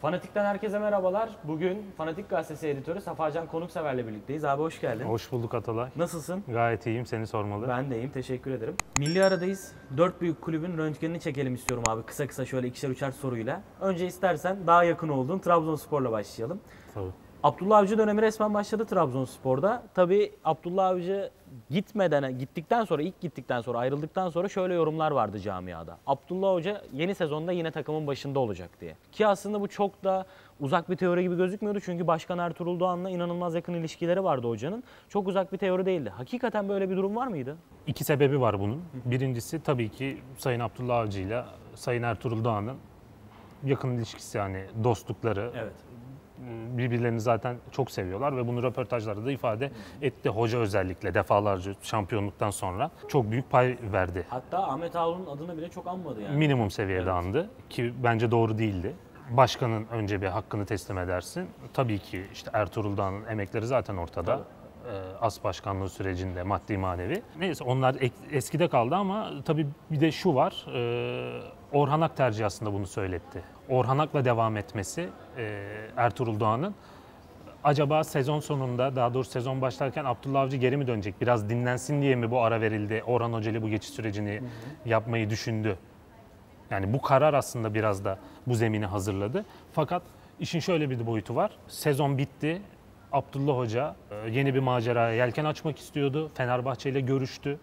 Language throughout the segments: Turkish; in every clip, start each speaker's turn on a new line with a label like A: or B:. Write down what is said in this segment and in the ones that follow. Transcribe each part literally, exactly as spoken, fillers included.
A: Fanatik'ten herkese merhabalar. Bugün Fanatik Gazetesi editörü Safacan Konuksever'le birlikteyiz. Abi hoş geldin.
B: Hoş bulduk Atalay.
A: Nasılsın?
B: Gayet iyiyim, seni sormalı.
A: Ben de iyiyim, teşekkür ederim. Milli aradayız. Dört büyük kulübün röntgenini çekelim istiyorum abi. Kısa kısa şöyle ikişer üçer soruyla. Önce istersen daha yakın olduğun Trabzonspor'la başlayalım.
B: Tabii.
A: Abdullah Avcı dönemi resmen başladı Trabzonspor'da. Tabii Abdullah Avcı gitmeden, gittikten sonra, ilk gittikten sonra, ayrıldıktan sonra şöyle yorumlar vardı camiada. Abdullah Hoca yeni sezonda yine takımın başında olacak diye. Ki aslında bu çok da uzak bir teori gibi gözükmüyordu. Çünkü Başkan Ertuğrul Doğan'la inanılmaz yakın ilişkileri vardı hocanın. Çok uzak bir teori değildi. Hakikaten böyle bir durum var mıydı?
B: İki sebebi var bunun. Birincisi tabii ki Sayın Abdullah Avcı ile Sayın Ertuğrul Doğan'ın yakın ilişkisi, yani dostlukları.
A: Evet.
B: Birbirlerini zaten çok seviyorlar ve bunu röportajlarda da ifade etti. Hoca özellikle defalarca şampiyonluktan sonra çok büyük pay verdi.
A: Hatta Ahmet Ağol'un adını bile çok anmadı yani.
B: Minimum seviyede
A: Evet.
B: andı ki bence doğru değildi. Başkanın önce bir hakkını teslim edersin. Tabii ki işte Ertuğrul Dağ'ın emekleri zaten ortada. Ee, As başkanlığı sürecinde maddi manevi. Neyse onlar ek, eskide kaldı ama tabii bir de şu var. E, Orhan Ak tercihi aslında bunu söyletti. Orhan Ak'la devam etmesi e, Ertuğrul Doğan'ın. Acaba sezon sonunda, daha doğrusu sezon başlarken Abdullah Avcı geri mi dönecek? Biraz dinlensin diye mi bu ara verildi? Orhan Hoca ile bu geçiş sürecini hı hı. yapmayı düşündü. Yani bu karar aslında biraz da bu zemini hazırladı. Fakat işin şöyle bir boyutu var. Sezon bitti. Abdullah Hoca yeni bir maceraya yelken açmak istiyordu. Fenerbahçe ile görüştü.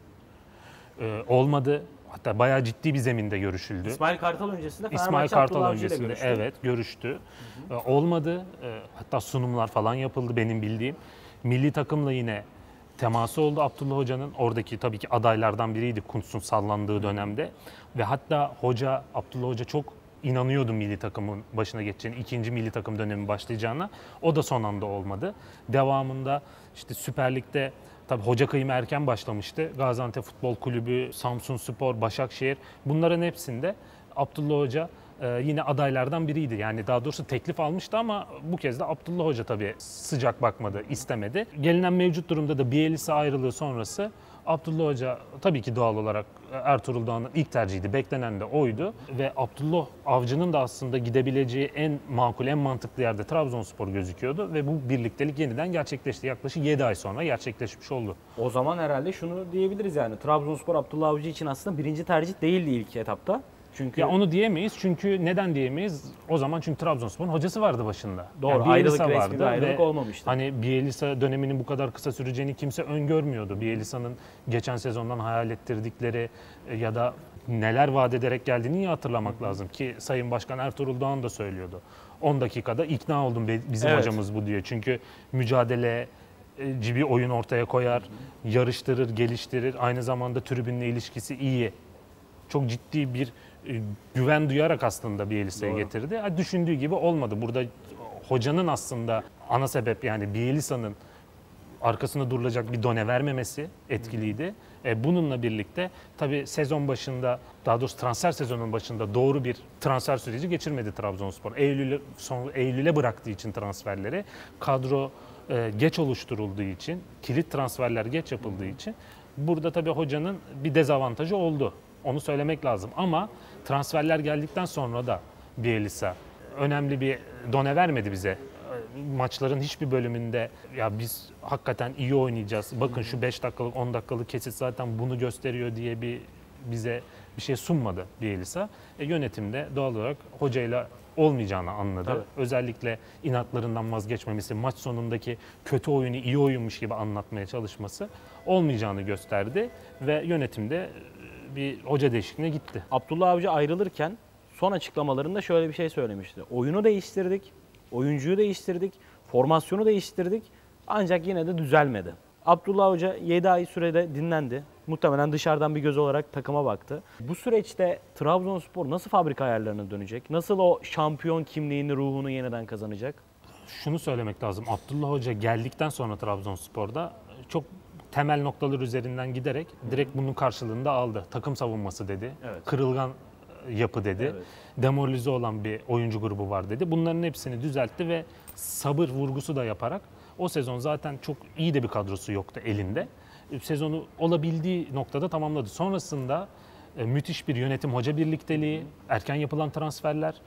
B: Ee, olmadı. Hatta bayağı ciddi bir zeminde görüşüldü.
A: İsmail Kartal öncesinde Fenerbahçe
B: İsmail Kartal
A: Abdullah
B: öncesinde
A: görüştü.
B: evet görüştü. Hı hı. Ee, olmadı. Ee, hatta sunumlar falan yapıldı benim bildiğim. Milli takımla yine teması oldu Abdullah Hoca'nın. Oradaki tabii ki adaylardan biriydi Kuntz'un sallandığı dönemde. Ve hatta hoca, Abdullah Hoca çok inanıyordu milli takımın başına geçeceğine, ikinci milli takım dönemi başlayacağına. O da son anda olmadı. Devamında işte Süper Lig'de tabii hoca kıyımı erken başlamıştı. Gaziantep Futbol Kulübü, Samsunspor, Başakşehir, bunların hepsinde Abdullah Hoca e, yine adaylardan biriydi. Yani daha doğrusu teklif almıştı ama bu kez de Abdullah Hoca tabii sıcak bakmadı, istemedi. Gelinen mevcut durumda da Bielsa ayrılığı sonrası Abdullah Hoca tabii ki doğal olarak Ertuğrul Doğan'ın ilk tercihiydi. Beklenen de oydu. Ve Abdullah Avcı'nın da aslında gidebileceği en makul, en mantıklı yerde Trabzonspor gözüküyordu. Ve bu birliktelik yeniden gerçekleşti. Yaklaşık yedi ay sonra gerçekleşmiş oldu.
A: O zaman herhalde şunu diyebiliriz yani. Trabzonspor Abdullah Avcı için aslında birinci tercih değildi ilk etapta. Çünkü
B: ya onu diyemeyiz. Çünkü neden diyemeyiz? O zaman çünkü Trabzonspor'un hocası vardı başında.
A: Doğru.
B: Yani
A: ayrılık
B: Bielsa
A: resmi bir ayrılık
B: ve
A: olmamıştı.
B: Hani Bielsa döneminin bu kadar kısa süreceğini kimse öngörmüyordu. Bielsa'nın geçen sezondan hayal ettirdikleri ya da neler vaat ederek geldiğini iyi hatırlamak Hı-hı. lazım ki Sayın Başkan Ertuğrul Doğan da söylüyordu. on dakikada ikna oldum bizim evet. hocamız bu diyor. Çünkü mücadele bir oyun ortaya koyar, Hı-hı. yarıştırır, geliştirir. Aynı zamanda tribünle ilişkisi iyi. Çok ciddi bir güven duyarak aslında Bielsa'yı getirdi. Yani düşündüğü gibi olmadı. Burada hocanın aslında ana sebep, yani Bielsa'nın arkasında durulacak bir done vermemesi etkiliydi. E, bununla birlikte tabii sezon başında, daha doğrusu transfer sezonunun başında doğru bir transfer süreci geçirmedi Trabzonspor. Eylül'e son Eylül'e bıraktığı için transferleri, kadro e, geç oluşturulduğu için, kilit transferler geç yapıldığı için burada tabii hocanın bir dezavantajı oldu. Onu söylemek lazım ama transferler geldikten sonra da Bielsa önemli bir done vermedi bize. Maçların hiçbir bölümünde ya biz hakikaten iyi oynayacağız, bakın şu beş dakikalık on dakikalık kesit zaten bunu gösteriyor diye bir bize bir şey sunmadı Bielsa. E, yönetimde doğal olarak hocayla olmayacağını anladı. Tabii. Özellikle inatlarından vazgeçmemesi, maç sonundaki kötü oyunu iyi oyunmuş gibi anlatmaya çalışması olmayacağını gösterdi ve yönetimde bir hoca değişikliğine gitti.
A: Abdullah Avcı ayrılırken son açıklamalarında şöyle bir şey söylemişti. Oyunu değiştirdik, oyuncuyu değiştirdik, formasyonu değiştirdik ancak yine de düzelmedi. Abdullah Hoca yedi ay sürede dinlendi. Muhtemelen dışarıdan bir göz olarak takıma baktı. Bu süreçte Trabzonspor nasıl fabrika ayarlarına dönecek? Nasıl o şampiyon kimliğini, ruhunu yeniden kazanacak?
B: Şunu söylemek lazım. Abdullah Hoca geldikten sonra Trabzonspor'da çok temel noktalar üzerinden giderek direkt bunun karşılığını da aldı. Takım savunması dedi, evet. kırılgan yapı dedi, evet. demoralize olan bir oyuncu grubu var dedi. Bunların hepsini düzeltti ve sabır vurgusu da yaparak o sezon zaten çok iyi de bir kadrosu yoktu elinde. Sezonu olabildiği noktada tamamladı. Sonrasında müthiş bir yönetim hoca birlikteliği, erken yapılan transferler,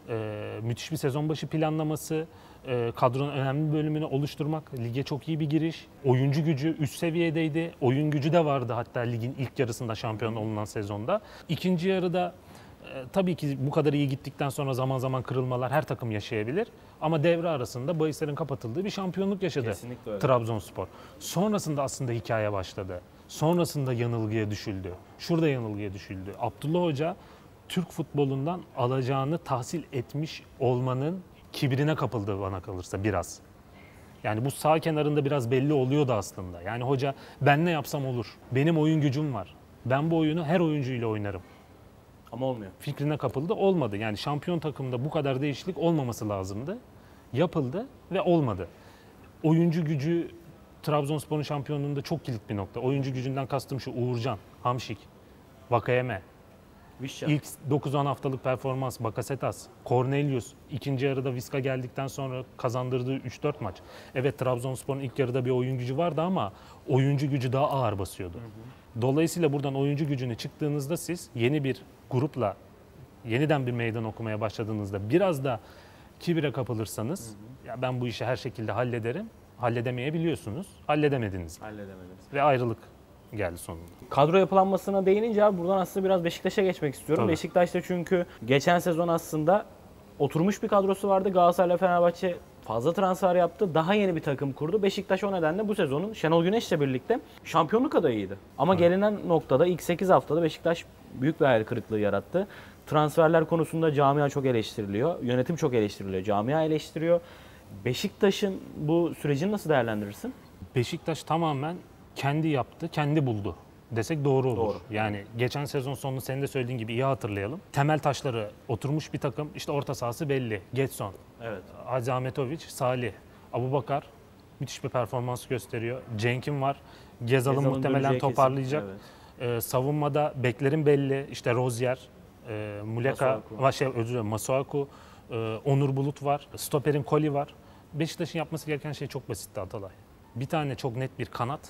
B: Ee, müthiş bir sezon başı planlaması, e, kadronun önemli bir bölümünü oluşturmak, lige çok iyi bir giriş, oyuncu gücü üst seviyedeydi, oyun gücü de vardı hatta ligin ilk yarısında şampiyon olunan sezonda. İkinci yarıda e, tabii ki bu kadar iyi gittikten sonra zaman zaman kırılmalar her takım yaşayabilir. Ama devre arasında bahislerin kapatıldığı bir şampiyonluk yaşadı
A: Kesinlikle öyle.
B: Trabzonspor. Sonrasında aslında hikaye başladı. Sonrasında yanılgıya düşüldü. Şurada yanılgıya düşüldü. Abdullah Hoca Türk futbolundan alacağını tahsil etmiş olmanın kibrine kapıldı bana kalırsa biraz. Yani bu sağ kenarında biraz belli oluyordu aslında. Yani hoca ben ne yapsam olur. Benim oyun gücüm var. Ben bu oyunu her oyuncuyla oynarım.
A: Ama olmuyor.
B: Fikrine kapıldı, olmadı. Yani şampiyon takımda bu kadar değişiklik olmaması lazımdı. Yapıldı ve olmadı. Oyuncu gücü Trabzonspor'un şampiyonluğunda çok kilit bir nokta. Oyuncu gücünden kastım şu: Uğurcan, Hamşik, Vakayeme.
A: Vişça.
B: İlk dokuz on haftalık performans Bakasetas, Cornelius, ikinci yarıda Viska geldikten sonra kazandırdığı üç dört maç. Evet, Trabzonspor'un ilk yarıda bir oyun gücü vardı ama oyuncu gücü daha ağır basıyordu. Hı hı. Dolayısıyla buradan oyuncu gücüne çıktığınızda siz yeni bir grupla yeniden bir meydan okumaya başladığınızda biraz da kibire kapılırsanız, hı hı, ya ben bu işi her şekilde hallederim, halledemeyebiliyorsunuz. Halledemediniz.
A: Halledemediniz.
B: Ve ayrılık geldi sonunda.
A: Kadro yapılanmasına değinince abi buradan aslında biraz Beşiktaş'a geçmek istiyorum.
B: Tabii.
A: Beşiktaş'ta çünkü geçen sezon aslında oturmuş bir kadrosu vardı. Galatasaray ile Fenerbahçe fazla transfer yaptı. Daha yeni bir takım kurdu. Beşiktaş o nedenle bu sezonun Şenol Güneş'le birlikte şampiyonluk adayıydı. Ama evet, gelinen noktada ilk sekiz haftada Beşiktaş büyük bir hayal kırıklığı yarattı. Transferler konusunda camia çok eleştiriliyor. Yönetim çok eleştiriliyor. Camia eleştiriyor. Beşiktaş'ın bu sürecini nasıl değerlendirirsin?
B: Beşiktaş tamamen kendi yaptı, kendi buldu desek doğru olur.
A: Doğru.
B: Yani geçen sezon sonunu senin de söylediğin gibi iyi hatırlayalım. Temel taşları oturmuş bir takım. İşte orta sahası belli. Getson,
A: evet,
B: Hacı Ahmetoviç, Salih, Abubakar müthiş bir performans gösteriyor. Cenk'in var. Gezal'ın
A: Gezal'ın
B: muhtemelen toparlayacak.
A: Kesin,
B: evet. Ee, savunmada beklerin belli. İşte Rozier, e, Muleka,
A: Masuaku.
B: şey, özür dilerim, Masuaku, e, Onur Bulut var. Stoper'in Koli var. Beşiktaş'ın yapması gereken şey çok basitti Atalay. Bir tane çok net bir kanat,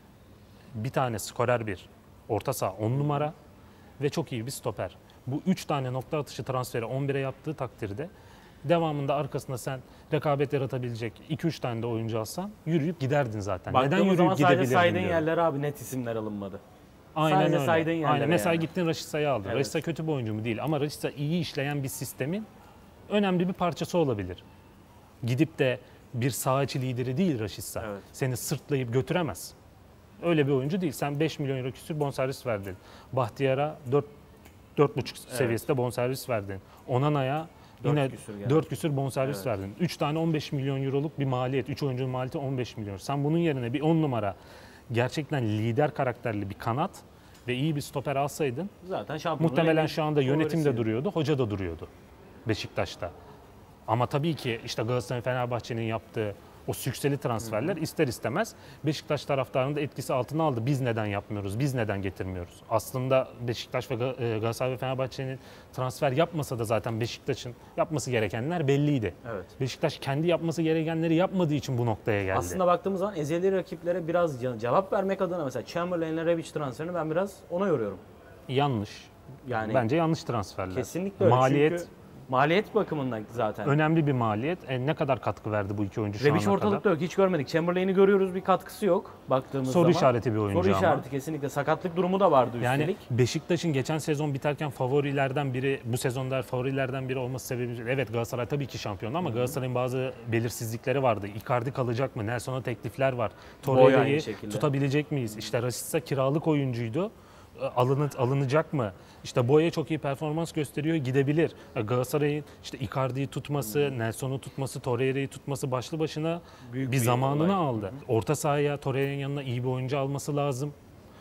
B: bir tane skorer bir orta saha on numara ve çok iyi bir stoper. Bu üç tane nokta atışı transferi on bire yaptığı takdirde devamında arkasında sen rekabet yaratabilecek iki üç tane de oyuncu alsan yürüyüp giderdin zaten.
A: Baktığımız
B: Neden yürüyüp
A: sadece
B: gidebilirdin
A: saydığın
B: diyorum.
A: yerler abi net isimler alınmadı.
B: Aynen
A: sadece
B: öyle.
A: saydığın yerlere
B: Aynen. Mesela
A: yani.
B: gittin Raşitsa'yı aldın.
A: Evet.
B: Raşitsa kötü bir oyuncu mu? Değil ama Raşitsa iyi işleyen bir sistemin önemli bir parçası olabilir. Gidip de bir saha içi lideri değil Raşitsa.
A: Evet.
B: Seni sırtlayıp götüremez. Öyle bir oyuncu değil. Sen beş milyon euro küsür bonservis verdin. Bahtiyar'a dört dört buçuk evet, seviyesinde bonservis verdin. Onana'ya yine dört küsür bonservis evet, verdin. üç tane on beş milyon euroluk bir maliyet. üç oyuncunun maliyeti on beş milyon. Sen bunun yerine bir on numara gerçekten lider karakterli bir kanat ve iyi bir stoper alsaydın
A: zaten
B: muhtemelen şu anda yönetim de
A: favorisi
B: duruyordu, hoca da duruyordu Beşiktaş'ta. Ama tabii ki işte Galatasaray, Fenerbahçe'nin yaptığı o sükseli transferler, hı hı, ister istemez Beşiktaş taraftarının da etkisi altına aldı. Biz neden yapmıyoruz, biz neden getirmiyoruz? Aslında Beşiktaş ve Galatasaray ve Fenerbahçe'nin transfer yapmasa da zaten Beşiktaş'ın yapması gerekenler belliydi.
A: Evet.
B: Beşiktaş kendi yapması gerekenleri yapmadığı için bu noktaya geldi.
A: Aslında baktığımız zaman ezeli rakiplere biraz cevap vermek adına mesela Chamberlain'le Rebic transferini ben biraz ona yoruyorum.
B: Yanlış.
A: Yani
B: bence yanlış transferler.
A: Kesinlikle öyle.
B: Maliyet
A: Çünkü maliyet bakımından zaten.
B: önemli bir maliyet. E, ne kadar katkı verdi bu iki oyuncu şu
A: Rebic
B: ana
A: ortalıkta
B: kadar?
A: yok. Hiç görmedik. Chamberlain'i görüyoruz. Bir katkısı yok baktığımız
B: Soru
A: zaman.
B: işareti bir oyuncu
A: Soru
B: ama.
A: işareti kesinlikle. Sakatlık durumu da vardı
B: Yani
A: üstelik.
B: Beşiktaş'ın geçen sezon biterken favorilerden biri, bu sezonda favorilerden biri olması sebebi, evet Galatasaray tabii ki şampiyon ama Galatasaray'ın bazı belirsizlikleri vardı. Icardi kalacak mı? Nelson'a teklifler var. Torreira'yı tutabilecek miyiz? İşte Rashica kiralık oyuncuydu. Alını, alınacak mı? İşte Boya çok iyi performans gösteriyor, gidebilir. Galatasaray'ın işte Icardi'yi tutması, hmm. Nelson'u tutması, Torreira'yı tutması başlı başına Büyük bir, bir zamanını olay. aldı. Hmm. Orta sahaya Torreira'nın yanına iyi bir oyuncu alması lazım.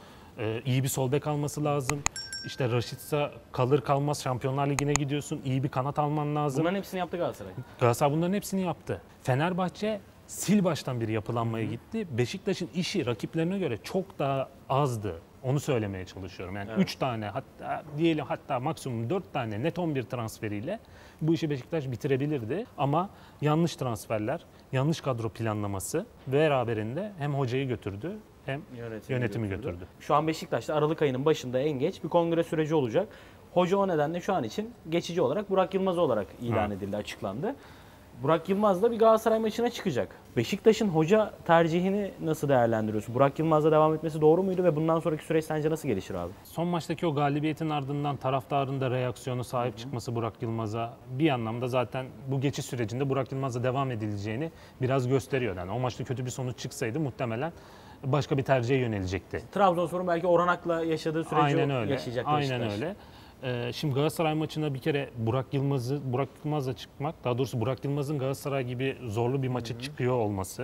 B: Ee, iyi bir sol bek alması lazım. İşte Rashica kalır kalmaz Şampiyonlar Ligi'ne gidiyorsun. İyi bir kanat alman lazım.
A: Bunların hepsini yaptı Galatasaray.
B: Galatasaray bunların hepsini yaptı. Fenerbahçe sil baştan bir yapılanmaya hmm. gitti. Beşiktaş'ın işi rakiplerine göre çok daha azdı. Onu söylemeye çalışıyorum. Yani üç evet. tane hatta diyelim hatta maksimum dört tane net on bir transferiyle bu işi Beşiktaş bitirebilirdi. Ama yanlış transferler, yanlış kadro planlaması ve beraberinde hem hocayı götürdü hem yönetimi, yönetimi götürdü. götürdü.
A: Şu an Beşiktaş'ta Aralık ayının başında en geç bir kongre süreci olacak. Hoca o nedenle şu an için geçici olarak Burak Yılmaz olarak ilan
B: Hı.
A: edildi, açıklandı. Burak Yılmaz da bir Galatasaray maçına çıkacak. Beşiktaş'ın hoca tercihini nasıl değerlendiriyorsun? Burak Yılmaz'la devam etmesi doğru muydu ve bundan sonraki süreç sence nasıl gelişir abi?
B: Son maçtaki o galibiyetin ardından taraftarın da reaksiyonu, sahip çıkması Burak Yılmaz'a bir anlamda zaten bu geçiş sürecinde Burak Yılmaz'la devam edileceğini biraz gösteriyor. Yani o maçta kötü bir sonuç çıksaydı muhtemelen başka bir tercihe yönelecekti.
A: Trabzonspor'un belki Orhan Ak'la yaşadığı süreci
B: Aynen öyle.
A: yaşayacak
B: Aynen
A: Beşiktaş.
B: öyle. Ee, şimdi Galatasaray maçına bir kere Burak Yılmaz'ı Burak Yılmaz'la çıkmak, daha doğrusu Burak Yılmaz'ın Galatasaray gibi zorlu bir maçı Hı-hı. çıkıyor olması,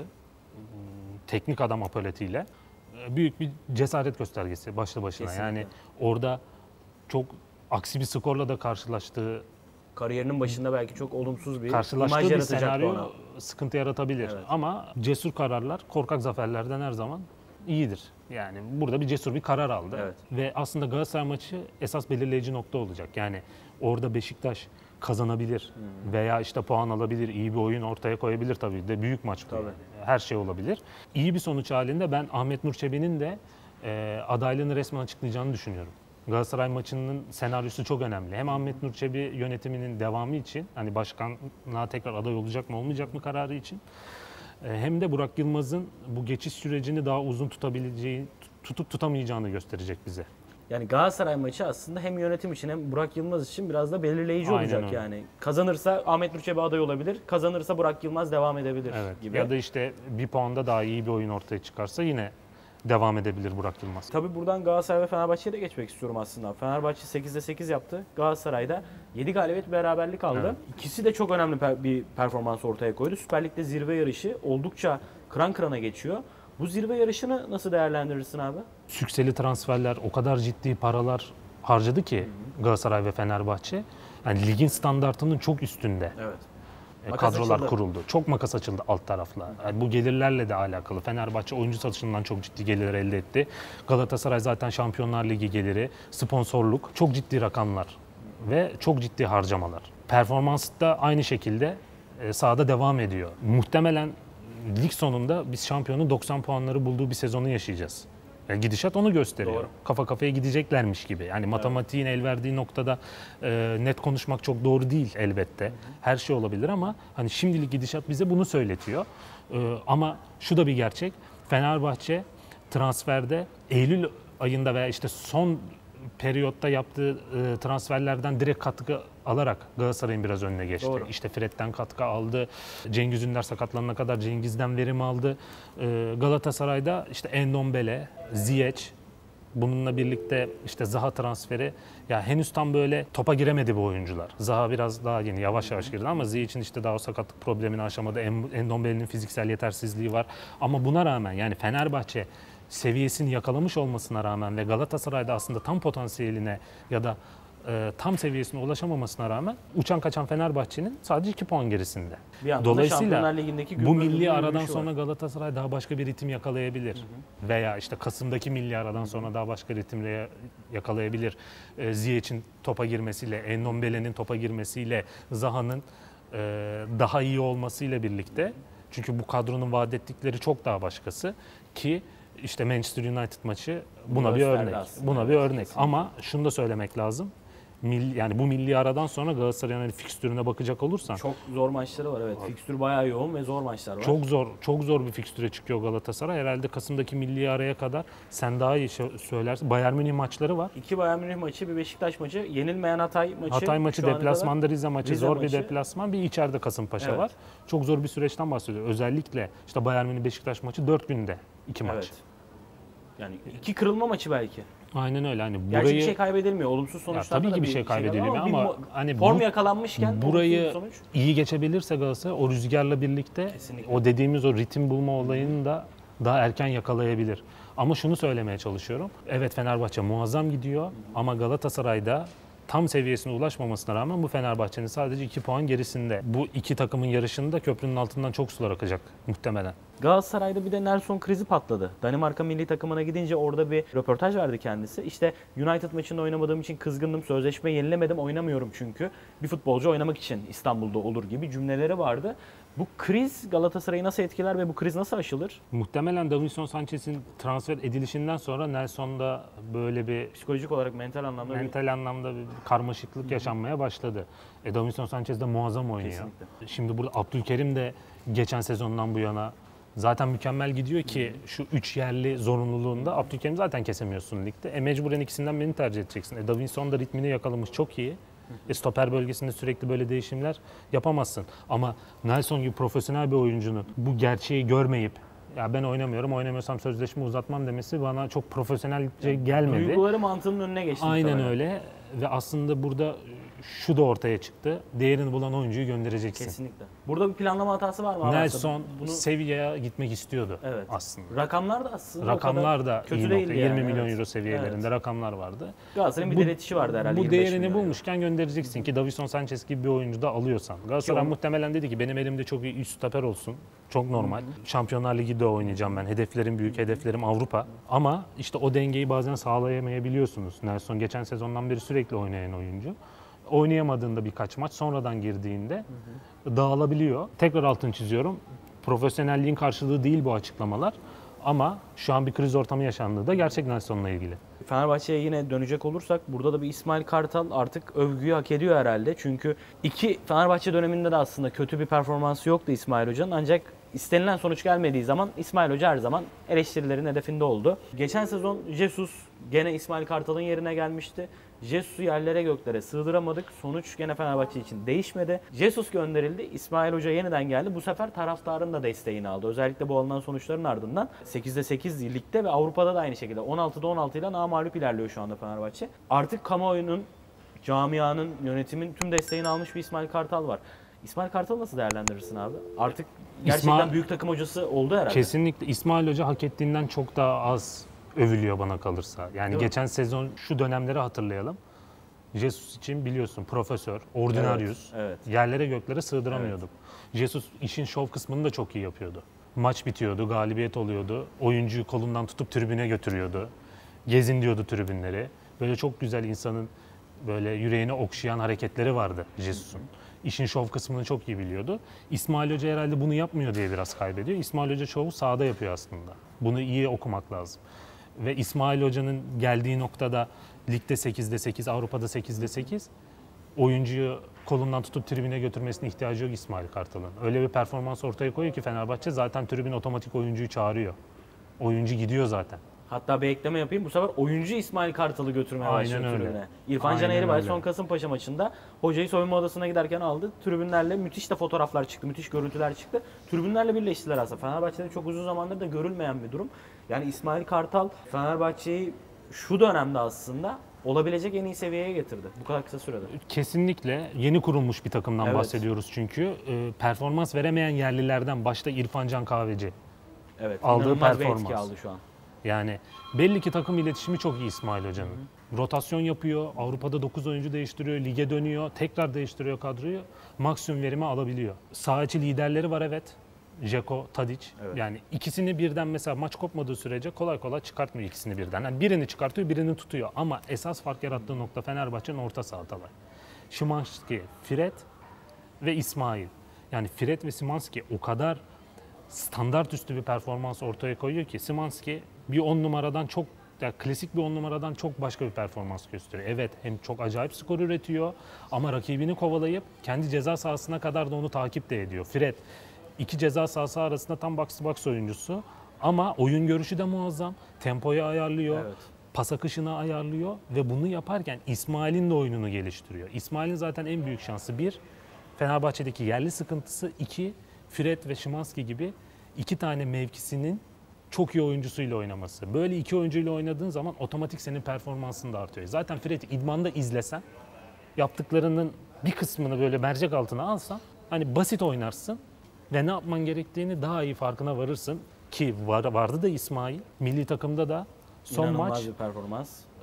B: teknik adam apaletiyle büyük bir cesaret göstergesi başlı başına.
A: Kesinlikle.
B: Yani orada çok aksi bir skorla da karşılaştığı
A: Kariyerinin başında belki çok olumsuz bir
B: karşılaştığı
A: imaj
B: bir
A: yaratacaktı
B: senaryo
A: ona.
B: sıkıntı yaratabilir.
A: Evet.
B: Ama cesur kararlar korkak zaferlerden her zaman iyidir. Yani burada bir cesur bir karar aldı.
A: Evet.
B: Ve aslında Galatasaray maçı esas belirleyici nokta olacak. Yani orada Beşiktaş kazanabilir hmm. veya işte puan alabilir, iyi bir oyun ortaya koyabilir tabii de büyük maç bu.
A: Tabii.
B: Her şey olabilir. İyi bir sonuç halinde ben Ahmet Nur Çebi'nin de e, adaylığını resmen açıklayacağını düşünüyorum. Galatasaray maçının senaryosu çok önemli. Hem Ahmet Nur Çebi yönetiminin devamı için, hani başkanlığa tekrar aday olacak mı olmayacak mı kararı için, hem de Burak Yılmaz'ın bu geçiş sürecini daha uzun tutabileceği, tutup tutamayacağını gösterecek bize.
A: Yani Galatasaray maçı aslında hem yönetim için hem Burak Yılmaz için biraz da belirleyici
B: Aynen
A: olacak
B: öyle.
A: yani. Kazanırsa Ahmet Nur Çebi aday olabilir, kazanırsa Burak Yılmaz devam edebilir
B: Evet.
A: gibi.
B: Ya da işte bir puanda daha iyi bir oyun ortaya çıkarsa yine devam edebilir Burak Yılmaz.
A: Tabii buradan Galatasaray ve Fenerbahçe'ye de geçmek istiyorum aslında. Fenerbahçe sekizde sekiz yaptı. Galatasaray'da yedi galibiyet beraberlik aldı. Evet. İkisi de çok önemli bir performans ortaya koydu. Süper Lig'de zirve yarışı oldukça kıran kırana geçiyor. Bu zirve yarışını nasıl değerlendirirsin abi?
B: Sükseli transferler, o kadar ciddi paralar harcadı ki Galatasaray ve Fenerbahçe. Yani ligin standartının çok üstünde. Evet. Makas kadrolar açıldı. Kuruldu. Çok makas açıldı alt tarafla. Yani bu gelirlerle de alakalı. Fenerbahçe oyuncu satışından çok ciddi gelirler elde etti. Galatasaray zaten Şampiyonlar Ligi geliri, sponsorluk, çok ciddi rakamlar ve çok ciddi harcamalar. Performans da aynı şekilde sahada devam ediyor. Muhtemelen lig sonunda biz şampiyonun doksan puanları bulduğu bir sezonu yaşayacağız. Yani gidişat onu gösteriyor. Doğru. Kafa kafaya gideceklermiş gibi. Yani matematiğin evet. el verdiği noktada e, net konuşmak çok doğru değil elbette. Hı hı. Her şey olabilir ama hani şimdilik gidişat bize bunu söyletiyor. E, ama şu da bir gerçek. Fenerbahçe transferde Eylül ayında veya işte son periyotta yaptığı e, transferlerden direkt katkı alarak Galatasaray'ın biraz önüne geçti. Doğru. İşte Fred'den katkı aldı. Cengiz Ünder sakatlanana kadar Cengiz'den verim aldı. E, Galatasaray'da işte Endombele, Ziyech, bununla birlikte işte Zaha transferi. Ya henüz tam böyle topa giremedi bu oyuncular. Zaha biraz daha yeni yavaş yavaş girdi ama Ziyech'in işte daha o sakatlık problemini aşamadı. Endombele'nin fiziksel yetersizliği var. Ama buna rağmen yani Fenerbahçe seviyesini yakalamış olmasına rağmen ve Galatasaray'da aslında tam potansiyeline ya da e, tam seviyesine ulaşamamasına rağmen uçan kaçan Fenerbahçe'nin sadece iki puan gerisinde. Dolayısıyla bu milli aradan şey sonra Galatasaray daha başka bir ritim yakalayabilir. Hı hı. Veya işte Kasım'daki milli aradan sonra daha başka ritimle yakalayabilir. E, Ziyech'in topa girmesiyle, Endombele'nin topa girmesiyle, Zaha'nın e, daha iyi olmasıyla birlikte. Çünkü bu kadronun vaat ettikleri çok daha başkası ki İşte Manchester United maçı buna bir örnek. Buna bir örnek. Ama şunu da söylemek lazım. Milli, yani bu milli aradan sonra Galatasaray'ın hani fikstürüne bakacak olursan
A: çok zor maçları var evet. Fikstür bayağı yoğun ve zor maçlar var.
B: Çok zor, çok zor bir fikstüre çıkıyor Galatasaray. Herhalde Kasım'daki milli araya kadar sen daha iyi söylersin. Bayern Münih maçları var.
A: İki Bayern Münih maçı, bir Beşiktaş maçı, yenilmeyen Hatay maçı.
B: Hatay maçı, deplasmanda Rize maçı, Rize zor maçı. Bir deplasman, bir içeride Kasımpaşa evet. var. Çok zor bir süreçten bahsediyor. Özellikle işte Bayern Münih Beşiktaş maçı dört günde iki maç. Evet.
A: Yani iki kırılma maçı belki.
B: Aynen öyle. Hani burayı
A: Gerçi bir şey kaybedilmiyor. Olumsuz sonuçlar
B: tabii ki bir şey kaybedilmiyor ama, ama
A: hani form bu, yakalanmışken
B: burayı sonuç. iyi geçebilirse Galatasaray o rüzgarla birlikte kesinlikle. O dediğimiz o ritim bulma olayını da daha erken yakalayabilir. Ama şunu söylemeye çalışıyorum. Evet Fenerbahçe muazzam gidiyor ama Galatasaray'da tam seviyesine ulaşmamasına rağmen bu Fenerbahçe'nin sadece iki puan gerisinde. Bu iki takımın yarışında köprünün altından çok sular akacak muhtemelen.
A: Galatasaray'da bir de Nelson krizi patladı. Danimarka milli takımına gidince orada bir röportaj verdi kendisi. İşte United maçında oynamadığım için kızgındım, sözleşme yenilemedim, oynamıyorum çünkü. Bir futbolcu oynamak için İstanbul'da olur gibi cümleleri vardı. Bu kriz Galatasaray'ı nasıl etkiler ve bu kriz nasıl aşılır?
B: Muhtemelen Davinson Sanchez'in transfer edilişinden sonra Nelson'da böyle bir
A: Psikolojik olarak, mental anlamda bir...
B: mental anlamda bir karmaşıklık yaşanmaya başladı. E, Davinson Sanchez de muazzam oynuyor.
A: Kesinlikle.
B: Şimdi burada Abdülkerim de geçen sezondan bu yana zaten mükemmel gidiyor ki şu üç yerli zorunluluğunda Abdülkerim zaten kesemiyorsun ligde. E mecburen ikisinden birini tercih edeceksin. E Davinson da ritmini yakalamış, çok iyi. E stoper bölgesinde sürekli böyle değişimler yapamazsın. Ama Nelson gibi profesyonel bir oyuncunun bu gerçeği görmeyip ya ben oynamıyorum, oynamıyorsam sözleşme uzatmam demesi bana çok profesyonelce gelmedi.
A: Duyguları mantığının önüne geçti.
B: Aynen
A: muhtemelen.
B: öyle ve aslında burada şu da ortaya çıktı. Değerini bulan oyuncuyu göndereceksin.
A: Kesinlikle. Burada bir planlama hatası var mı? Aras'ta?
B: Nelson
A: Bunu...
B: Sevilla'ya gitmek istiyordu
A: Evet.
B: aslında.
A: Rakamlar da aslında
B: Rakamlar da
A: kötü
B: iyi
A: değildi
B: nokta.
A: yani,
B: yirmi milyon
A: evet.
B: euro seviyelerinde
A: Evet.
B: rakamlar vardı.
A: Galatasaray'ın bir
B: Bu-
A: diretişi vardı herhalde.
B: Bu
A: yirmi beş
B: değerini
A: milyon.
B: bulmuşken göndereceksin ki Davinson Sanchez gibi bir oyuncu da alıyorsan. Galatasaray
A: Ki o-
B: muhtemelen dedi ki benim elimde çok iyi üst stoper olsun. Çok normal. Şampiyonlar Ligi'de oynayacağım ben. Hedeflerim büyük, hedeflerim Avrupa. Ama işte o dengeyi bazen sağlayamayabiliyorsunuz. Nelson geçen sezondan beri sürekli oynayan oyuncu. Oynayamadığında birkaç maç, sonradan girdiğinde dağılabiliyor. Tekrar altını çiziyorum. Profesyonelliğin karşılığı değil bu açıklamalar. Ama şu an bir kriz ortamı yaşandığı da gerçek Nelson'la ilgili.
A: Fenerbahçe'ye yine dönecek olursak burada da bir İsmail Kartal artık övgüyü hak ediyor herhalde. Çünkü iki Fenerbahçe döneminde de aslında kötü bir performansı yoktu İsmail Hoca'nın. Ancak istenilen sonuç gelmediği zaman İsmail Hoca her zaman eleştirilerin hedefinde oldu. Geçen sezon Jesus gene İsmail Kartal'ın yerine gelmişti. Jesus'u yerlere göklere sığdıramadık. Sonuç gene Fenerbahçe için değişmedi. Jesus gönderildi. İsmail Hoca yeniden geldi. Bu sefer taraftarın da desteğini aldı. Özellikle bu alınan sonuçların ardından sekizde sekiz ligde ve Avrupa'da da aynı şekilde on altıda on altı ile namağlup ilerliyor şu anda Fenerbahçe. Artık kamuoyunun, camianın, yönetimin tüm desteğini almış bir İsmail Kartal var. İsmail Kartal nasıl değerlendirirsin abi? Artık gerçekten
B: İsmail-
A: büyük takım hocası oldu herhalde.
B: Kesinlikle İsmail Hoca hak ettiğinden çok daha az övülüyor bana kalırsa. Yani
A: Değil mi?
B: geçen sezon şu dönemleri hatırlayalım. Jesus için biliyorsun profesör, ordinarius.
A: Evet, evet.
B: Yerlere göklere sığdıramıyorduk. Jesus işin şov kısmını da çok iyi yapıyordu. Maç bitiyordu, galibiyet oluyordu. Oyuncuyu kolundan tutup tribüne götürüyordu. Gezin diyordu tribünleri. Böyle çok güzel insanın böyle yüreğine okşayan hareketleri vardı Jesus'un. İşin şov kısmını çok iyi biliyordu. İsmail Hoca herhalde bunu yapmıyor diye biraz kaybediyor. İsmail Hoca şovu sahada yapıyor aslında. Bunu iyi okumak lazım. Ve İsmail Hoca'nın geldiği noktada ligde sekizde sekiz, Avrupa'da sekizde sekiz oyuncuyu kolundan tutup tribüne götürmesine ihtiyacı yok İsmail Kartal'ın. Öyle bir performans ortaya koyuyor ki Fenerbahçe zaten tribün otomatik oyuncuyu çağırıyor. Oyuncu gidiyor zaten.
A: Hatta bir ekleme yapayım. Bu sefer oyuncu İsmail Kartal'ı götürmeye
B: Aynen
A: başladı
B: öyle.
A: tribüne. İrfan Can
B: Aynen
A: Eğribay
B: öyle.
A: son Kasımpaşa maçında hocayı soyunma odasına giderken aldı. Tribünlerle müthiş de fotoğraflar çıktı. Müthiş görüntüler çıktı. Tribünlerle birleştiler aslında. Fenerbahçe'de çok uzun zamandır da görülmeyen bir durum. Yani İsmail Kartal Fenerbahçe'yi şu dönemde aslında olabilecek en iyi seviyeye getirdi. Bu kadar kısa sürede.
B: Kesinlikle yeni kurulmuş bir takımdan
A: Evet.
B: bahsediyoruz çünkü. E, performans veremeyen yerlilerden başta İrfan Can Kahveci.
A: Evet.
B: Aldığı
A: inanılmaz bir etki
B: performans.
A: aldı şu an.
B: Yani belli ki takım iletişimi çok iyi İsmail Hoca'nın. Rotasyon yapıyor, Avrupa'da dokuz oyuncu değiştiriyor, lige dönüyor, tekrar değiştiriyor kadroyu. Maksimum verimi alabiliyor. Sağ içi liderleri var evet. Dzeko, Tadic.
A: Evet.
B: Yani ikisini birden mesela maç kopmadığı sürece kolay kolay çıkartmıyor ikisini birden. Yani birini çıkartıyor, birini tutuyor. Ama esas fark yarattığı nokta Fenerbahçe'nin orta sahadalar. Szymański, Fred ve İsmail. Yani Fred ve Szymański o kadar standart üstü bir performans ortaya koyuyor ki Szymański bir on numaradan çok yani klasik bir on numaradan çok başka bir performans gösteriyor. Evet hem çok acayip skor üretiyor ama rakibini kovalayıp kendi ceza sahasına kadar da onu takip de ediyor. Fred iki ceza sahası arasında tam box to box oyuncusu ama oyun görüşü de muazzam. Tempoyu ayarlıyor.
A: Evet.
B: Pas akışını ayarlıyor ve bunu yaparken İsmail'in de oyununu geliştiriyor. İsmail'in zaten en büyük şansı bir, Fenerbahçe'deki yerli sıkıntısı, iki, Fred ve Szymański gibi iki tane mevkisinin çok iyi oyuncusuyla oynaması. Böyle iki oyuncuyla oynadığın zaman otomatik senin performansın da artıyor. Zaten Fred'i idmanda izlesen, yaptıklarının bir kısmını böyle mercek altına alsan, hani basit oynarsın ve ne yapman gerektiğini daha iyi farkına varırsın. Ki var, vardı da İsmail, milli takımda da son
A: İnanılmaz
B: maç
A: bir performans.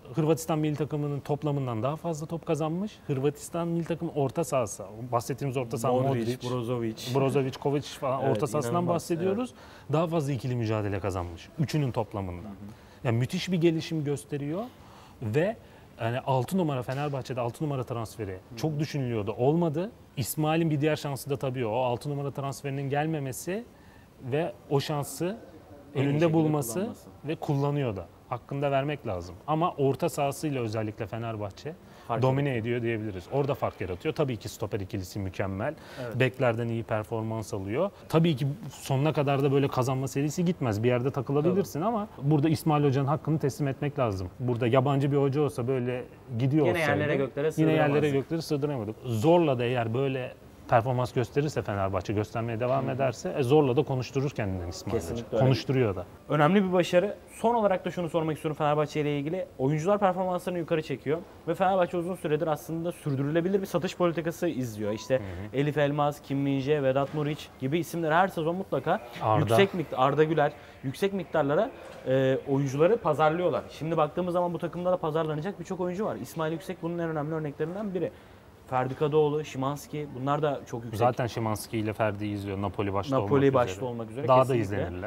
B: Hırvatistan milli takımının toplamından daha fazla top kazanmış. Hırvatistan milli takımı orta sahası, bahsettiğimiz orta saha Modric,
A: Brozovic,
B: Brozovic, Kovacic falan
A: Evet,
B: orta sahasından
A: inanılmaz,
B: bahsediyoruz. Daha fazla ikili mücadele kazanmış. Üçünün toplamında. Yani müthiş bir gelişim gösteriyor ve yani altı numara Fenerbahçe'de altı numara transferi çok düşünülüyordu. Olmadı. İsmail'in bir diğer şansı da tabii o. altı numara transferinin gelmemesi ve o şansı
A: En iyi
B: önünde
A: şekilde
B: bulması
A: kullanması.
B: ve kullanıyor da. Hakkında vermek lazım. Ama orta sahasıyla özellikle Fenerbahçe
A: Fark
B: domine ediyor diyebiliriz. Orada fark yaratıyor. Tabii ki stoper ikilisi mükemmel.
A: Evet.
B: Beklerden iyi performans alıyor. Tabii ki sonuna kadar da böyle kazanma serisi gitmez. Bir yerde takılabilirsin ama burada İsmail Hoca'nın hakkını teslim etmek lazım. Burada yabancı bir hoca olsa böyle gidiyor
A: Yine
B: olsaydı
A: yerlere göklere
B: yine yerlere
A: sığdıramazdık.
B: gökleri sığdıramadık. Zorla da eğer böyle performans gösterirse Fenerbahçe göstermeye devam ederse e, zorla da konuşturur kendinden İsmail
A: Kesinlikle
B: Hoca.
A: öyle.
B: Konuşturuyor da.
A: Önemli bir başarı. Son olarak da şunu sormak istiyorum Fenerbahçe ile ilgili. Oyuncular performanslarını yukarı çekiyor ve Fenerbahçe uzun süredir aslında sürdürülebilir bir satış politikası izliyor. İşte Elif Elmas, Kim Min-jae, Vedat Muriç gibi isimler her sezon mutlaka
B: Arda.
A: yüksek miktar, Arda Güler yüksek miktarlara e, oyuncuları pazarlıyorlar. Şimdi baktığımız zaman bu takımda da pazarlanacak birçok oyuncu var. İsmail Yüksek bunun en önemli örneklerinden biri. Ferdi Kadıoğlu, Şimanski bunlar da çok yüksek.
B: Zaten Şimanski ile Ferdi'yi izliyor. Napoli başta
A: Napoli
B: olmak
A: başta
B: üzere.
A: olmak üzere
B: Daha
A: kesinlikle.
B: da izlenirler.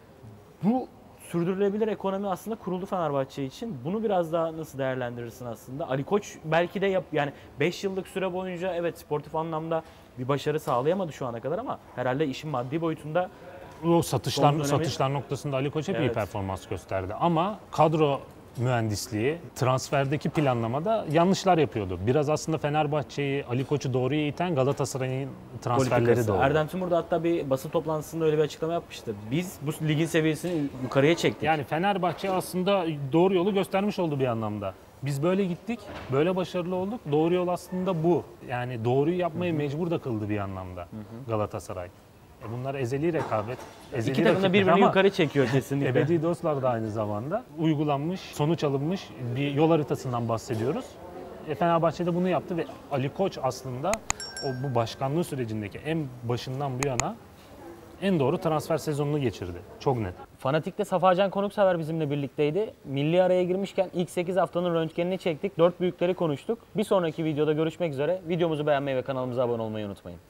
A: Bu sürdürülebilir ekonomi aslında kuruldu Fenerbahçe için. Bunu biraz daha nasıl değerlendirirsin aslında? Ali Koç belki de yap, yani beş yıllık süre boyunca evet sportif anlamda bir başarı sağlayamadı şu ana kadar ama herhalde işin maddi boyutunda
B: O satışlar
A: Son dönemi-
B: satışlar noktasında Ali Koç hep iyi
A: Evet.
B: performans gösterdi. Ama kadro mühendisliği, transferdeki planlamada yanlışlar yapıyordu. Biraz aslında Fenerbahçe'yi, Ali Koç'u doğruya iten Galatasaray'ın transferleri
A: politikası.
B: de oldu.
A: Erdem Timur da hatta bir basın toplantısında öyle bir açıklama yapmıştı. Biz bu ligin seviyesini yukarıya çektik.
B: Yani Fenerbahçe aslında doğru yolu göstermiş oldu bir anlamda. Biz böyle gittik, böyle başarılı olduk. Doğru yol aslında bu. Yani doğruyu yapmayı mecbur da kıldı bir anlamda Galatasaray. E bunlar ezeli rekabet. Ezeli
A: İki takım da
B: rakipler
A: birbirini
B: ama
A: yukarı çekiyor kesinlikle.
B: ebedi dostlar da aynı zamanda. Uygulanmış, sonuç alınmış bir yol haritasından bahsediyoruz. E Fenerbahçe de bunu yaptı ve Ali Koç aslında o bu başkanlığı sürecindeki en başından bu yana en doğru transfer sezonunu geçirdi. Çok net.
A: Fanatik'te Safacan Konuksever bizimle birlikteydi. Milli araya girmişken ilk sekiz haftanın röntgenini çektik. Dört büyükleri konuştuk. Bir sonraki videoda görüşmek üzere. Videomuzu beğenmeyi ve kanalımıza abone olmayı unutmayın.